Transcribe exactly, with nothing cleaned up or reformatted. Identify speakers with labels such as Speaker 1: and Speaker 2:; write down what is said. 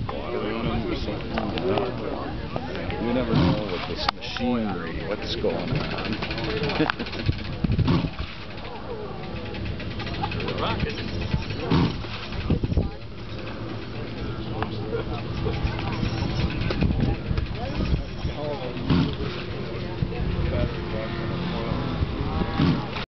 Speaker 1: water on them or something. You never know with this machinery what's going on.
Speaker 2: Rock is